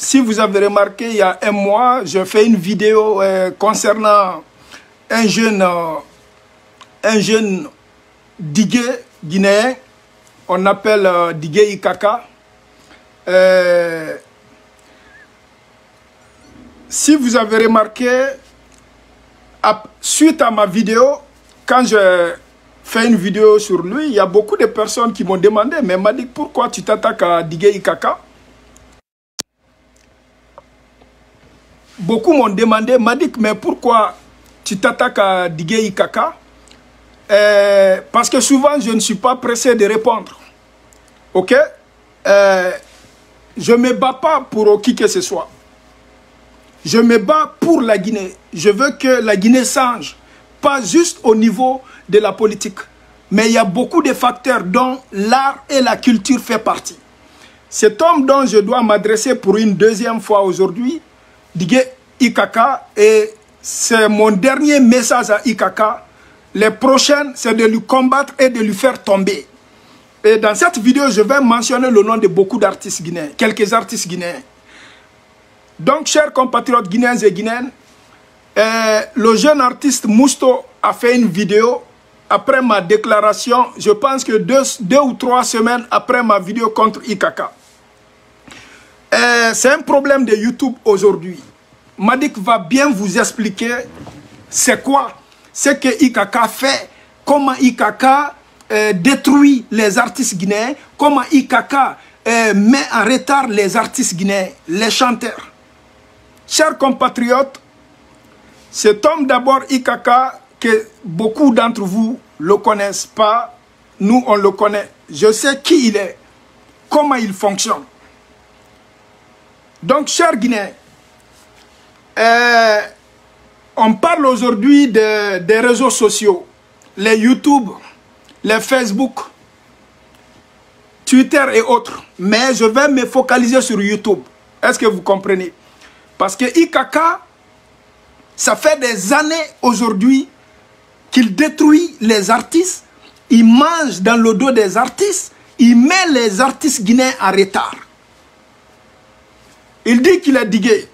si vous avez remarqué, il y a un mois, je fais une vidéo concernant un jeune digué guinéen, on appelle Digué Ikaka. Si vous avez remarqué, suite à ma vidéo, quand je fais une vidéo sur lui, il y a beaucoup de personnes qui m'ont demandé, mais m'a dit, pourquoi tu t'attaques à Digué Ikaka? Beaucoup m'ont demandé, m'a dit, mais pourquoi tu t'attaques à Digué Ikaka? Parce que souvent, je ne suis pas pressé de répondre. Ok? Je ne me bats pas pour qui que ce soit. Je me bats pour la Guinée. Je veux que la Guinée change. Pas juste au niveau de la politique. Mais il y a beaucoup de facteurs dont l'art et la culture font partie. Cet homme dont je dois m'adresser pour une deuxième fois aujourd'hui, Digué Ikaka, et c'est mon dernier message à Ikaka. Les prochaines, c'est de lui combattre et de lui faire tomber. Et dans cette vidéo, je vais mentionner le nom de beaucoup d'artistes guinéens, quelques artistes guinéens. Donc, chers compatriotes guinéens et guinéennes, le jeune artiste Mousto a fait une vidéo après ma déclaration, je pense que deux ou 3 semaines après ma vidéo contre Ikaka. C'est un problème de YouTube aujourd'hui. Madik va bien vous expliquer c'est quoi ce que Ikaka fait, comment Ikaka détruit les artistes guinéens, comment Ikaka met en retard les artistes guinéens, les chanteurs. Chers compatriotes, cet homme d'abord, Ikaka, que beaucoup d'entre vous ne le connaissent pas, nous on le connaît. Je sais qui il est, comment il fonctionne. Donc, chers Guinéens, on parle aujourd'hui des réseaux sociaux, les YouTube, les Facebook, Twitter et autres. Mais je vais me focaliser sur YouTube. Est-ce que vous comprenez? Parce que Ikaka, ça fait des années aujourd'hui qu'il détruit les artistes, il mange dans le dos des artistes, il met les artistes guinéens en retard. Il dit qu'il est digué.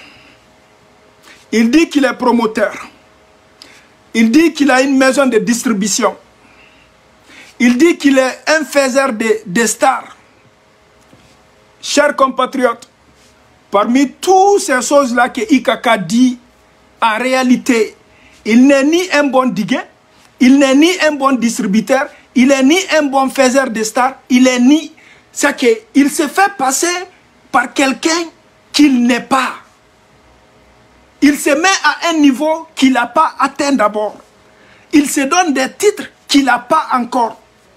Il dit qu'il est promoteur. Il dit qu'il a une maison de distribution. Il dit qu'il est un faiseur de stars. Chers compatriotes, parmi toutes ces choses-là que Ikaka dit, en réalité, il n'est ni un bon digué, il n'est ni un bon distributeur, il n'est ni un bon faiseur de stars, il est ni... C'est qu'il se fait passer par quelqu'un qu'il n'est pas. Il se met à un niveau qu'il n'a pas atteint d'abord. Il se donne des titres qu'il n'a pas encore.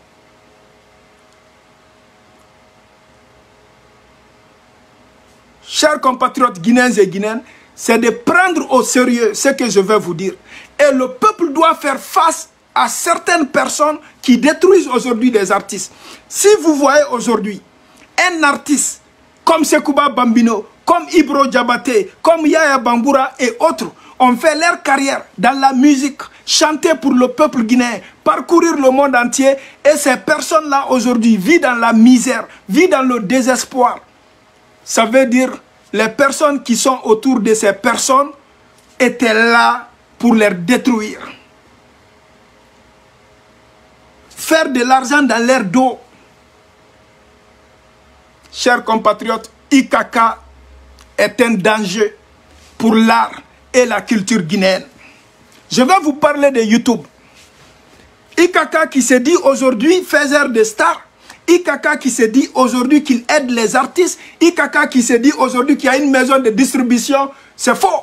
Chers compatriotes guinéens et guinéennes, c'est de prendre au sérieux ce que je vais vous dire. Et le peuple doit faire face à certaines personnes qui détruisent aujourd'hui des artistes. Si vous voyez aujourd'hui un artiste comme Sekouba Bambino, comme Ibro Diabaté, comme Yaya Bamboura et autres, ont fait leur carrière dans la musique, chanter pour le peuple guinéen, parcourir le monde entier, et ces personnes-là aujourd'hui vivent dans la misère, vivent dans le désespoir. Ça veut dire les personnes qui sont autour de ces personnes étaient là pour les détruire. Faire de l'argent dans leur dos. Chers compatriotes, Ikaka est un danger pour l'art et la culture guinéenne. Je vais vous parler de YouTube. Ikaka qui se dit aujourd'hui faiseur de stars. Ikaka qui se dit aujourd'hui qu'il aide les artistes. Ikaka qui se dit aujourd'hui qu'il y a une maison de distribution. C'est faux.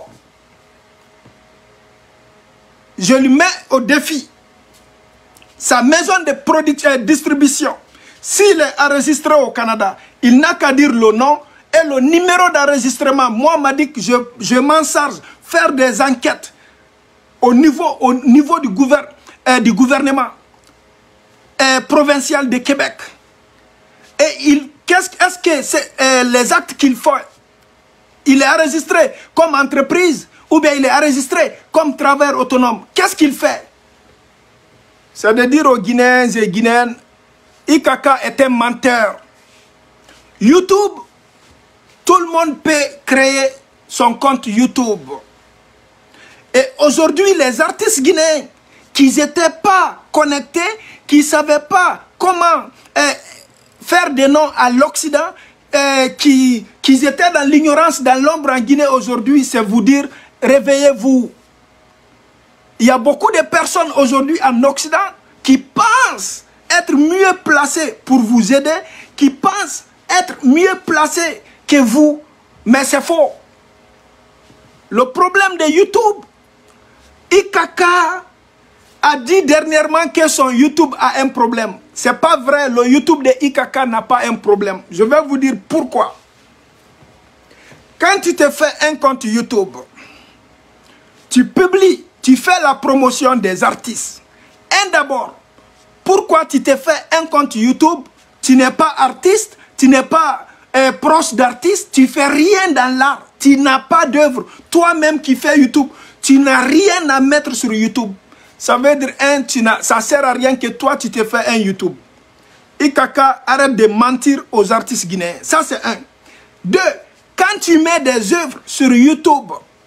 Je lui mets au défi. Sa maison de distribution, s'il est enregistré au Canada, il n'a qu'à dire le nom et le numéro d'enregistrement. Moi, m'a dit que je m'en charge, faire des enquêtes au niveau du gouvernement provincial de Québec. Et est-ce que les actes qu'il fait, il est enregistré comme entreprise ou bien il est enregistré comme travailleur autonome? Qu'est-ce qu'il fait? C'est de dire aux Guinéens et Guinéennes, Ikaka est un menteur. YouTube Tout le monde peut créer son compte YouTube. Et aujourd'hui, les artistes guinéens qui n'étaient pas connectés, qui ne savaient pas comment faire des noms à l'Occident, qui étaient dans l'ignorance, dans l'ombre en Guinée aujourd'hui, c'est vous dire, réveillez-vous. Il y a beaucoup de personnes aujourd'hui en Occident qui pensent être mieux placées pour vous aider, qui pensent être mieux placées que vous, mais c'est faux. Le problème de YouTube, IKK a dit dernièrement que son YouTube a un problème. C'est pas vrai, le YouTube de IKK n'a pas un problème. Je vais vous dire pourquoi. Quand tu te fais un compte YouTube, tu publies, tu fais la promotion des artistes. Et d'abord, pourquoi tu te fais un compte YouTube? Tu n'es pas artiste, tu n'es pas proche d'artiste, tu fais rien dans l'art, tu n'as pas d'œuvre. Toi-même qui fais YouTube, tu n'as rien à mettre sur YouTube. Ça veut dire, ça ne sert à rien que toi, tu te fais un YouTube. IKK, arrête de mentir aux artistes guinéens. Ça, c'est un. Deux, quand tu mets des œuvres sur YouTube,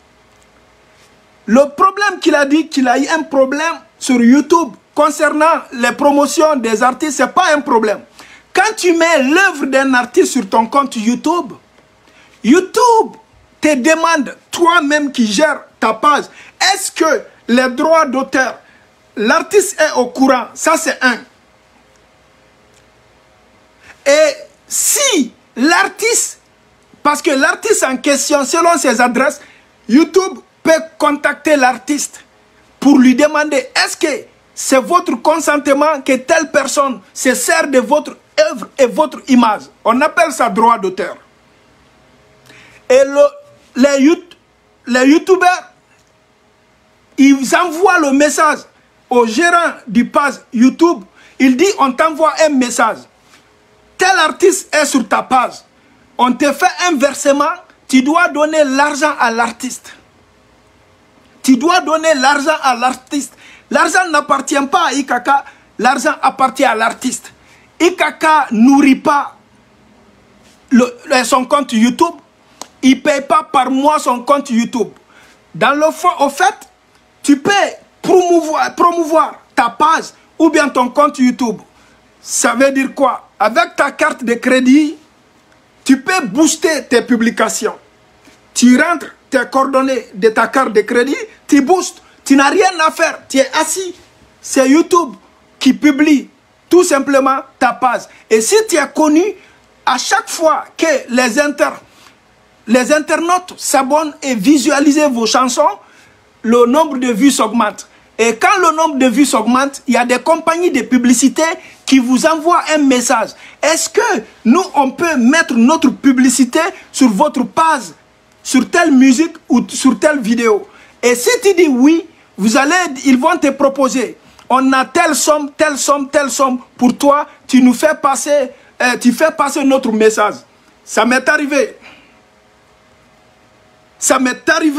le problème qu'il a dit, qu'il a eu un problème sur YouTube concernant les promotions des artistes, ce n'est pas un problème. Quand tu mets l'œuvre d'un artiste sur ton compte YouTube, YouTube te demande, toi-même qui gères ta page, est-ce que les droits d'auteur, l'artiste est au courant? Ça, c'est un. Et si l'artiste, parce que l'artiste en question, selon ses adresses, YouTube peut contacter l'artiste pour lui demander, est-ce que c'est votre consentement que telle personne se sert de votre œuvre et votre image? On appelle ça droit d'auteur. Et les youtubeurs, ils envoient le message au gérant du page YouTube. Il dit, on t'envoie un message. Tel artiste est sur ta page. On te fait un versement, tu dois donner l'argent à l'artiste. Tu dois donner l'argent à l'artiste. L'argent n'appartient pas à IKK, l'argent appartient à l'artiste. IKK nourrit pas son compte YouTube. Il ne paye pas par mois son compte YouTube. Dans le fond, au fait, tu peux promouvoir ta page ou bien ton compte YouTube. Ça veut dire quoi? Avec ta carte de crédit, tu peux booster tes publications. Tu rentres tes coordonnées de ta carte de crédit, tu boostes. Tu n'as rien à faire, tu es assis. C'est YouTube qui publie tout simplement ta page. Et si tu es connu, à chaque fois que les internautes s'abonnent et visualisent vos chansons, le nombre de vues s'augmente. Et quand le nombre de vues s'augmente, il y a des compagnies de publicité qui vous envoient un message. Est-ce que nous, on peut mettre notre publicité sur votre page, sur telle musique ou sur telle vidéo? Et si tu dis oui, ils vont te proposer. On a telle somme, telle somme, telle somme pour toi. Tu nous fais passer, tu fais passer notre message. Ça m'est arrivé. Ça m'est arrivé.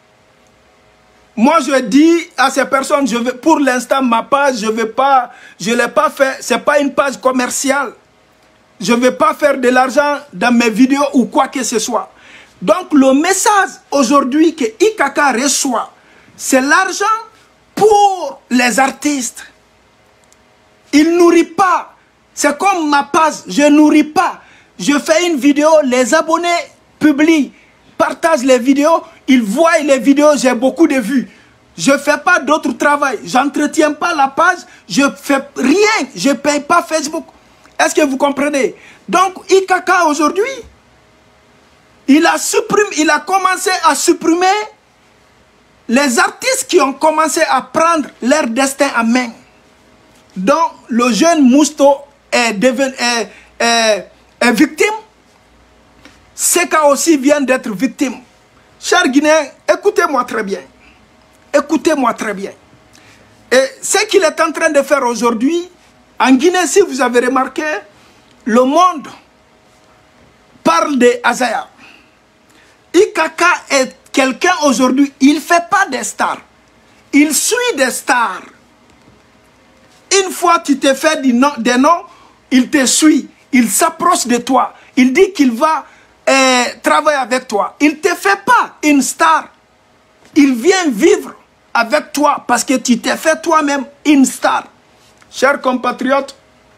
Moi, je dis à ces personnes, pour l'instant, ma page, je ne l'ai pas fait. Ce n'est pas une page commerciale. Je ne vais pas faire de l'argent dans mes vidéos ou quoi que ce soit. Donc, le message aujourd'hui que IKK reçoit, c'est l'argent pour les artistes. Il ne nourrit pas. C'est comme ma page, je ne nourris pas. Je fais une vidéo, les abonnés publient, partagent les vidéos, ils voient les vidéos, j'ai beaucoup de vues. Je ne fais pas d'autre travail. Je n'entretiens pas la page, je ne fais rien. Je ne paye pas Facebook. Est-ce que vous comprenez? Donc, IKK aujourd'hui, il a commencé à supprimer les artistes qui ont commencé à prendre leur destin en main. Donc, le jeune Mousto est victime. Seka aussi vient d'être victime. Chers Guinéens, écoutez-moi très bien. Écoutez-moi très bien. Et ce qu'il est en train de faire aujourd'hui, en Guinée, si vous avez remarqué, le monde parle de Azaya. IKK est quelqu'un aujourd'hui, il ne fait pas des stars. Il suit des stars. Une fois tu te fais des noms, il te suit. Il s'approche de toi. Il dit qu'il va travaille avec toi, il ne te fait pas une star. Il vient vivre avec toi parce que tu t'es fait toi-même une star. Chers compatriotes,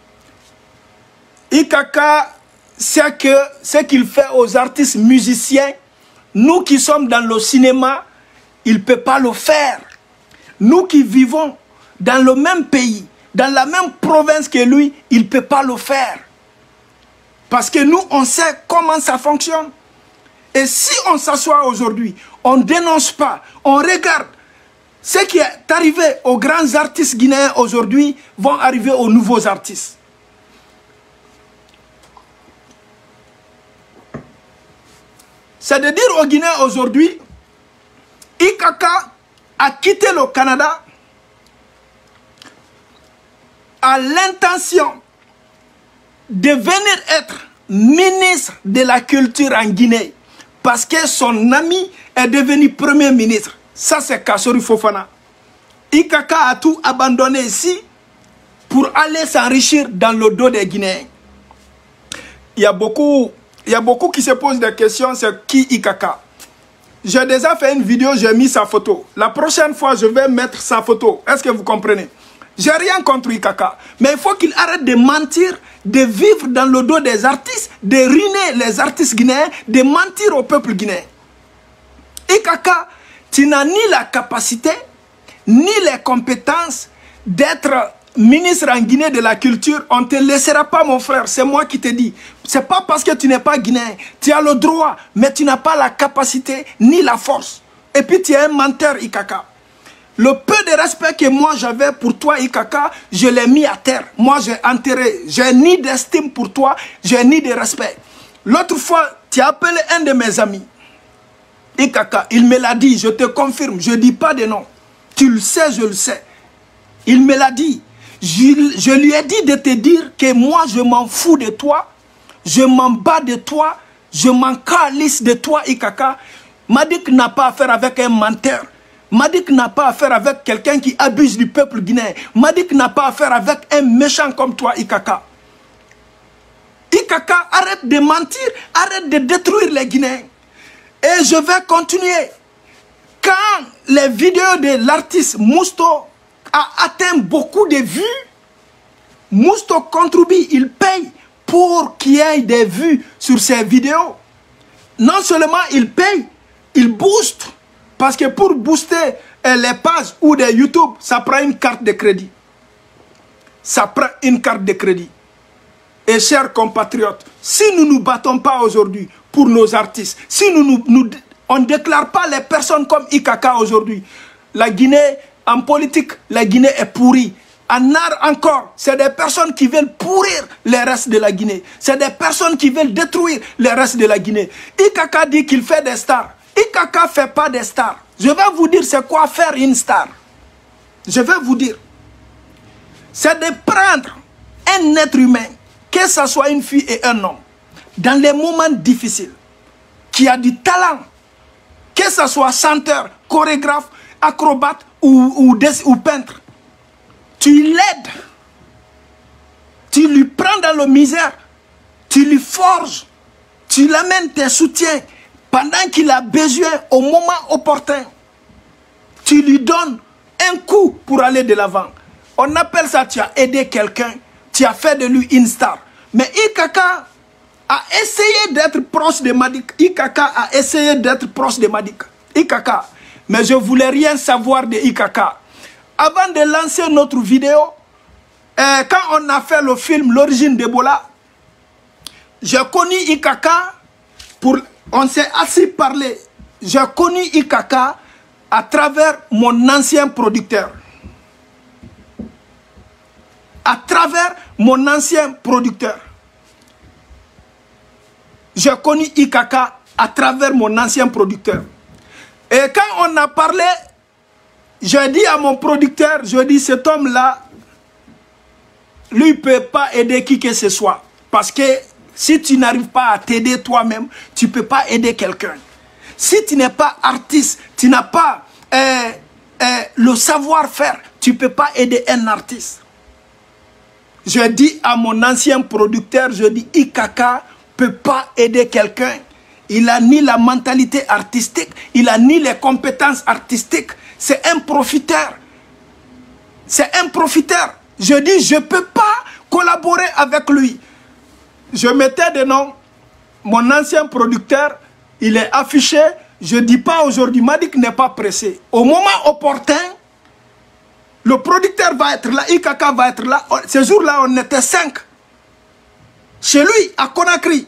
IKK, ce qu'il fait aux artistes musiciens, nous qui sommes dans le cinéma, il ne peut pas le faire. Nous qui vivons dans le même pays, dans la même province que lui, il ne peut pas le faire. Parce que nous, on sait comment ça fonctionne. Et si on s'assoit aujourd'hui, on ne dénonce pas, on regarde ce qui est arrivé aux grands artistes guinéens aujourd'hui, vont arriver aux nouveaux artistes. C'est de dire aux Guinéens aujourd'hui, IKK a quitté le Canada à l'intention de venir être ministre de la culture en Guinée parce que son ami est devenu premier ministre. Ça, c'est Kassory Fofana. IKK a tout abandonné ici pour aller s'enrichir dans le dos des Guinéens. Il y a beaucoup qui se posent des questions, c'est qui IKK? J'ai déjà fait une vidéo, j'ai mis sa photo. La prochaine fois, je vais mettre sa photo. Est-ce que vous comprenez? J'ai rien contre IKK, mais il faut qu'il arrête de mentir, de vivre dans le dos des artistes, de ruiner les artistes guinéens, de mentir au peuple guinéen. IKK, tu n'as ni la capacité, ni les compétences d'être ministre en Guinée de la culture. On ne te laissera pas, mon frère, c'est moi qui te dis. C'est pas parce que tu n'es pas guinéen, tu as le droit, mais tu n'as pas la capacité ni la force. Et puis tu es un menteur, IKK. Le peu de respect que moi j'avais pour toi, IKK, je l'ai mis à terre. Moi j'ai enterré. J'ai ni d'estime pour toi, j'ai ni de respect. L'autre fois, tu as appelé un de mes amis. IKK, il me l'a dit, je te confirme, je ne dis pas de nom. Tu le sais, je le sais. Il me l'a dit. Je lui ai dit de te dire que moi je m'en fous de toi, je m'en bats de toi, je m'en calisse de toi, IKK. Madik n'a pas affaire avec un menteur. Madik n'a pas affaire avec quelqu'un qui abuse du peuple guinéen. Madik n'a pas affaire avec un méchant comme toi, IKK. IKK, arrête de mentir, arrête de détruire les Guinéens. Et je vais continuer. Quand les vidéos de l'artiste Mousto a atteint beaucoup de vues, Mousto contribue, il paye pour qu'il y ait des vues sur ses vidéos. Non seulement il paye, il booste. Parce que pour booster les pages ou des YouTube, ça prend une carte de crédit. Ça prend une carte de crédit. Et chers compatriotes, si nous ne nous battons pas aujourd'hui pour nos artistes, si on ne déclare pas les personnes comme IKK aujourd'hui, la Guinée, en politique, la Guinée est pourrie. En art encore, c'est des personnes qui veulent pourrir les restes de la Guinée. C'est des personnes qui veulent détruire les restes de la Guinée. IKK dit qu'il fait des stars. IKK ne fait pas des stars. Je vais vous dire c'est quoi faire une star. Je vais vous dire. C'est de prendre un être humain, que ce soit une fille et un homme, dans les moments difficiles, qui a du talent, que ce soit chanteur, chorégraphe, acrobate ou peintre. Tu l'aides. Tu lui prends dans la misère. Tu lui forges. Tu l'amènes tes soutiens. Pendant qu'il a besoin, au moment opportun, tu lui donnes un coup pour aller de l'avant. On appelle ça, tu as aidé quelqu'un, tu as fait de lui une star. Mais IKK a essayé d'être proche de Madik. IKK a essayé d'être proche de Madik. IKK. Mais je ne voulais rien savoir de IKK. Avant de lancer notre vidéo, quand on a fait le film L'origine d'Ebola, j'ai connu IKK pour... On s'est assez parlé. J'ai connu IKK à travers mon ancien producteur. À travers mon ancien producteur. J'ai connu IKK à travers mon ancien producteur. Et quand on a parlé, j'ai dit à mon producteur, je dis cet homme-là, lui ne peut pas aider qui que ce soit. Parce que si tu n'arrives pas à t'aider toi-même, tu ne peux pas aider quelqu'un. Si tu n'es pas artiste, tu n'as pas le savoir-faire, tu ne peux pas aider un artiste. Je dis à mon ancien producteur, je dis IKK ne peut pas aider quelqu'un. il n'a ni la mentalité artistique, il n'a ni les compétences artistiques. C'est un profiteur. C'est un profiteur. Je dis, je ne peux pas collaborer avec lui. Je mettais des noms. Mon ancien producteur, il est affiché. Je ne dis pas aujourd'hui, Madik n'est pas pressé. Au moment opportun, le producteur va être là, IKK va être là. Ce jour-là, on était 5. Chez lui, à Conakry.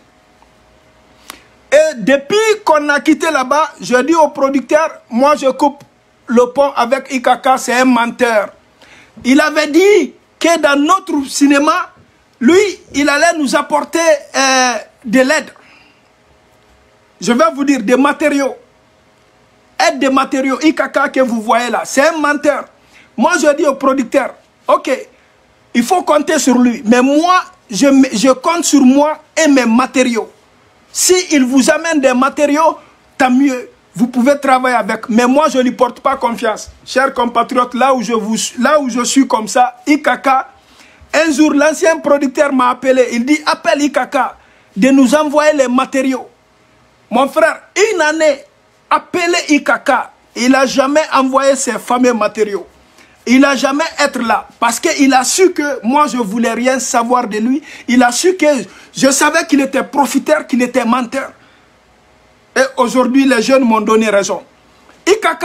Et depuis qu'on a quitté là-bas, je dis au producteur, moi je coupe le pont avec IKK, c'est un menteur. Il avait dit que dans notre cinéma, lui, il allait nous apporter de l'aide. Je vais vous dire, des matériaux. Aide des matériaux, IKK que vous voyez là, c'est un menteur. Moi, je dis au producteur, ok, il faut compter sur lui. Mais moi, je compte sur moi et mes matériaux. S'il vous amène des matériaux, tant mieux. Vous pouvez travailler avec. Mais moi, je ne lui porte pas confiance. Chers compatriotes, là où je suis comme ça, IKK, un jour, l'ancien producteur m'a appelé. Il dit, appelle IKK de nous envoyer les matériaux. Mon frère, une année, appelé IKK, il n'a jamais envoyé ces fameux matériaux. Il n'a jamais été là. Parce qu'il a su que moi, je ne voulais rien savoir de lui. Il a su que je savais qu'il était profiteur, qu'il était menteur. Et aujourd'hui, les jeunes m'ont donné raison. IKK,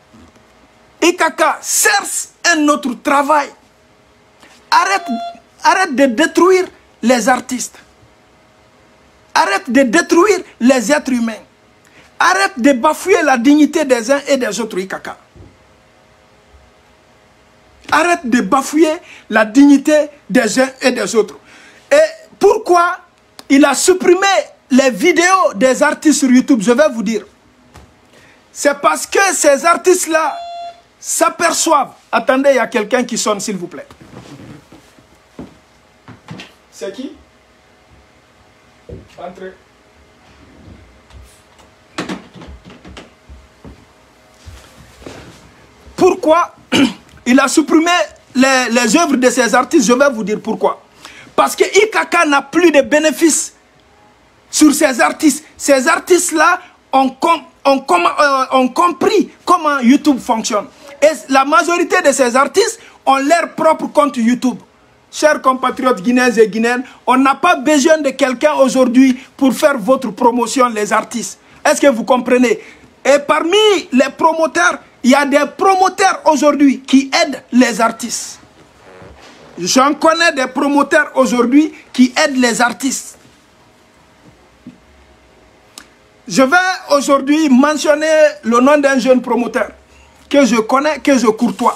cherche un autre travail. Arrête de détruire les artistes. Arrête de détruire les êtres humains. Arrête de bafouer la dignité des uns et des autres, IKK. Arrête de bafouer la dignité des uns et des autres. Et pourquoi il a supprimé les vidéos des artistes sur YouTube? Je vais vous dire. C'est parce que ces artistes-là s'aperçoivent. Attendez, il y a quelqu'un qui sonne, s'il vous plaît. C'est qui? Entrez. Pourquoi il a supprimé les œuvres de ces artistes? Je vais vous dire pourquoi. Parce que IKK n'a plus de bénéfices sur ces artistes. Ces artistes-là ont compris comment YouTube fonctionne. Et la majorité de ces artistes ont leur propre compte YouTube. Chers compatriotes guinéens et guinéennes, on n'a pas besoin de quelqu'un aujourd'hui pour faire votre promotion, les artistes. Est-ce que vous comprenez? Et parmi les promoteurs, il y a des promoteurs aujourd'hui qui aident les artistes. J'en connais des promoteurs aujourd'hui qui aident les artistes. Je vais aujourd'hui mentionner le nom d'un jeune promoteur que je connais, que je courtois.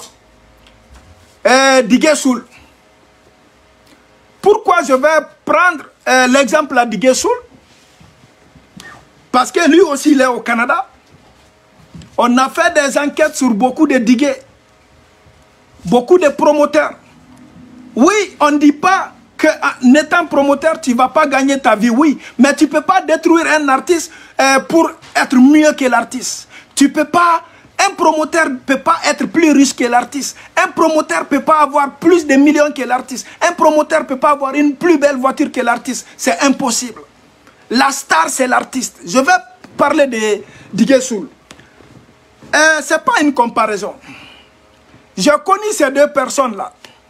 Digué Soul. Pourquoi je vais prendre l'exemple à Digué Soul? Parce que lui aussi, il est au Canada. On a fait des enquêtes sur beaucoup de digués, beaucoup de promoteurs. Oui, on ne dit pas qu'en étant promoteur, tu ne vas pas gagner ta vie, oui. Mais tu ne peux pas détruire un artiste pour être mieux que l'artiste. Tu peux pas, un promoteur ne peut pas être plus riche que l'artiste. Un promoteur ne peut pas avoir plus de millions que l'artiste. Un promoteur ne peut pas avoir une plus belle voiture que l'artiste. C'est impossible. La star, c'est l'artiste. Je vais parler de Digué Soul. Ce n'est pas une comparaison. J'ai connu ces deux personnes-là.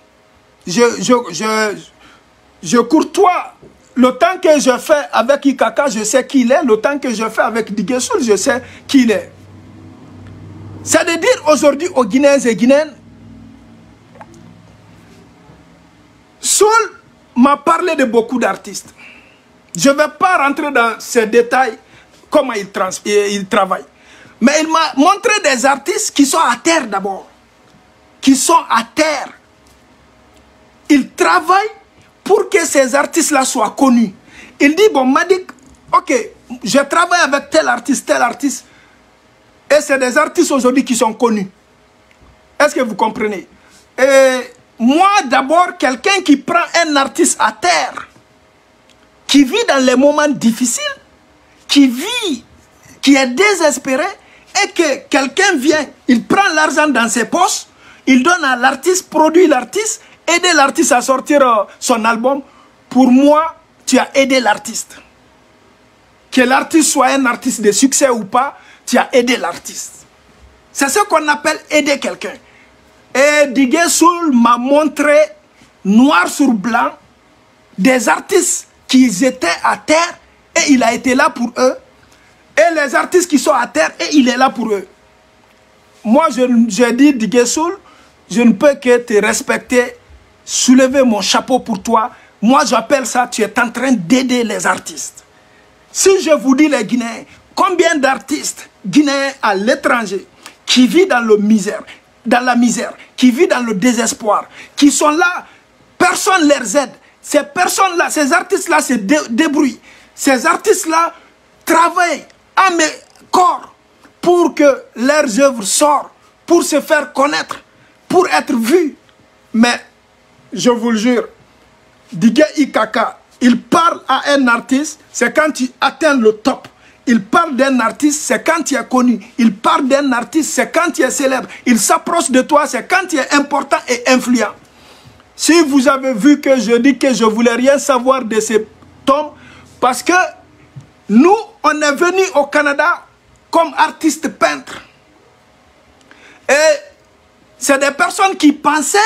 Je courtois. Le temps que je fais avec IKK, je sais qui il est. Le temps que je fais avec Digué Soul, je sais qui il est. C'est de dire aujourd'hui aux Guinéens et Guinéennes, Soul m'a parlé de beaucoup d'artistes. Je ne vais pas rentrer dans ces détails, comment il travaille. Mais il m'a montré des artistes qui sont à terre d'abord. Qui sont à terre. Il travaille pour que ces artistes-là soient connus. Il dit, bon, Madik, ok, je travaille avec tel artiste. Et c'est des artistes aujourd'hui qui sont connus. Est-ce que vous comprenez? Et moi, d'abord, quelqu'un qui prend un artiste à terre, qui vit dans les moments difficiles, qui est désespéré, et que quelqu'un vient, il prend l'argent dans ses poches, il donne à l'artiste, produit l'artiste, aider l'artiste à sortir son album. Pour moi, tu as aidé l'artiste. que l'artiste soit un artiste de succès ou pas, tu as aidé l'artiste. C'est ce qu'on appelle aider quelqu'un. Et Digué Soul m'a montré, noir sur blanc, des artistes qui étaient à terre et il a été là pour eux. Et les artistes qui sont à terre et il est là pour eux. Moi, je dis Digué Soul, je ne peux que te respecter, soulever mon chapeau pour toi. Moi, j'appelle ça, tu es en train d'aider les artistes. Si je vous dis les Guinéens, combien d'artistes guinéens à l'étranger qui vivent dans la misère, qui vivent dans le désespoir, qui sont là, personne ne les aide. Ces personnes-là, ces artistes-là se débrouillent. Ces artistes-là travaillent à mes corps pour que leurs œuvres sortent, pour se faire connaître, pour être vus. Mais, je vous le jure, Digué Ikaka, il parle à un artiste, c'est quand tu atteins le top. Il parle d'un artiste, c'est quand tu es connu. Il parle d'un artiste, c'est quand tu es célèbre. Il s'approche de toi, c'est quand tu es important et influent. Si vous avez vu que je dis que je ne voulais rien savoir de ces tombes, parce que nous, on est venus au Canada comme artistes peintres. Et c'est des personnes qui pensaient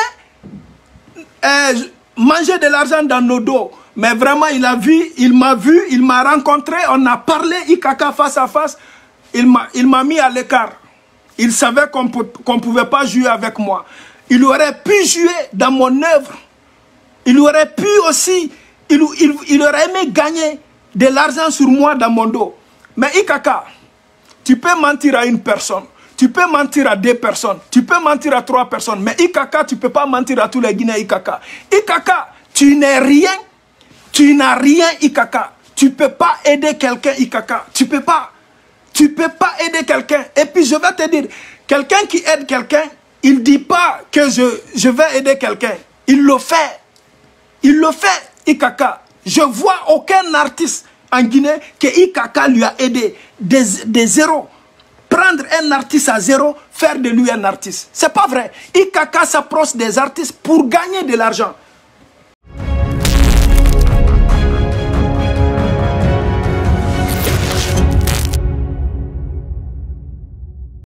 manger de l'argent dans nos dos. Mais vraiment, il m'a vu, il m'a rencontré, on a parlé, Ikaka face à face. Il m'a mis à l'écart. Il savait qu'on ne pouvait pas jouer avec moi. Il aurait pu jouer dans mon œuvre. Il aurait pu aussi, il aurait aimé gagner de l'argent sur moi dans mon dos. Mais Ikaka, tu peux mentir à une personne. Tu peux mentir à 2 personnes. Tu peux mentir à 3 personnes. Mais Ikaka, tu ne peux pas mentir à tous les Guinéens, Ikaka. Ikaka, tu n'es rien. Tu n'as rien, Ikaka. Tu ne peux pas aider quelqu'un, Ikaka. Tu ne peux pas. Tu ne peux pas aider quelqu'un. Et puis je vais te dire, quelqu'un qui aide quelqu'un, il ne dit pas que je vais aider quelqu'un. Il le fait. Il le fait, Ikaka. Je ne vois aucun artiste en Guinée que Ikaka lui a aidé des zéros. Prendre un artiste à zéro, faire de lui un artiste. Ce n'est pas vrai. Ikaka s'approche des artistes pour gagner de l'argent.